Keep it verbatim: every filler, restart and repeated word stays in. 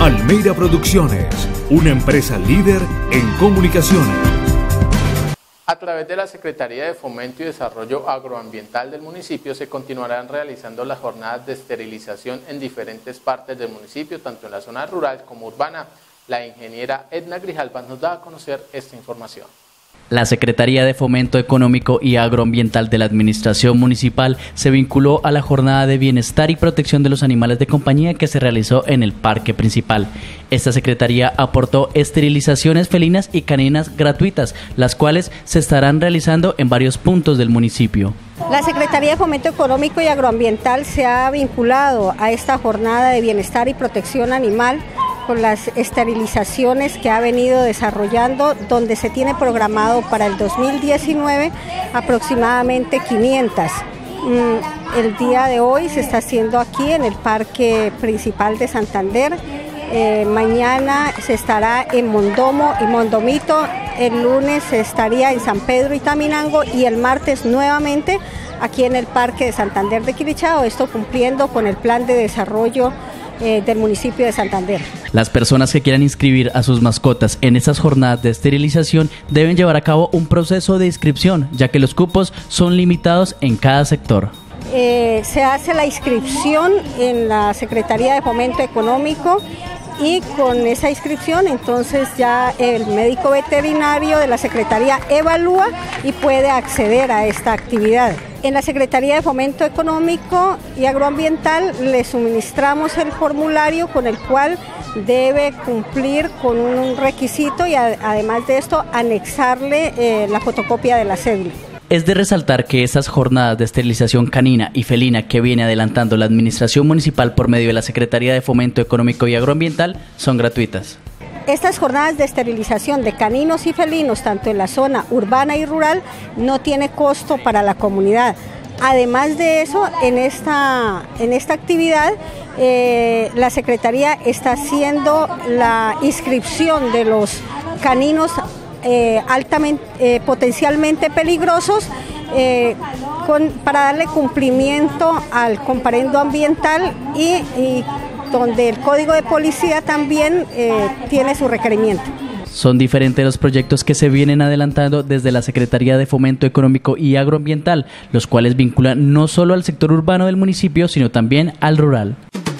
Almeida Producciones, una empresa líder en comunicaciones. A través de la Secretaría de Fomento y Desarrollo Agroambiental del municipio se continuarán realizando las jornadas de esterilización en diferentes partes del municipio, tanto en la zona rural como urbana. La ingeniera Edna Grijalva nos da a conocer esta información. La Secretaría de Fomento Económico y Agroambiental de la Administración Municipal se vinculó a la jornada de bienestar y protección de los animales de compañía que se realizó en el parque principal. Esta Secretaría aportó esterilizaciones felinas y caninas gratuitas, las cuales se estarán realizando en varios puntos del municipio. La Secretaría de Fomento Económico y Agroambiental se ha vinculado a esta jornada de bienestar y protección animal con las esterilizaciones que ha venido desarrollando, donde se tiene programado para el dos mil diecinueve aproximadamente quinientas. El día de hoy se está haciendo aquí en el Parque Principal de Santander. Eh, mañana se estará en Mondomo y Mondomito, el lunes se estaría en San Pedro y Taminango y el martes nuevamente aquí en el Parque de Santander de Quilichao, esto cumpliendo con el plan de desarrollo eh, del municipio de Santander. Las personas que quieran inscribir a sus mascotas en esas jornadas de esterilización deben llevar a cabo un proceso de inscripción, ya que los cupos son limitados en cada sector. Eh, se hace la inscripción en la Secretaría de Fomento Económico y con esa inscripción entonces ya el médico veterinario de la Secretaría evalúa y puede acceder a esta actividad. En la Secretaría de Fomento Económico y Agroambiental le suministramos el formulario con el cual debe cumplir con un requisito y a, además de esto anexarle eh, la fotocopia de la cédula. Es de resaltar que esas jornadas de esterilización canina y felina que viene adelantando la Administración Municipal por medio de la Secretaría de Fomento Económico y Agroambiental son gratuitas. Estas jornadas de esterilización de caninos y felinos, tanto en la zona urbana y rural, no tiene costo para la comunidad. Además de eso, en esta, en esta actividad, eh, la Secretaría está haciendo la inscripción de los caninos Eh, altamente, eh, potencialmente peligrosos eh, con, para darle cumplimiento al comparendo ambiental y, y donde el Código de Policía también eh, tiene su requerimiento. Son diferentes los proyectos que se vienen adelantando desde la Secretaría de Fomento Económico y Agroambiental, los cuales vinculan no solo al sector urbano del municipio, sino también al rural.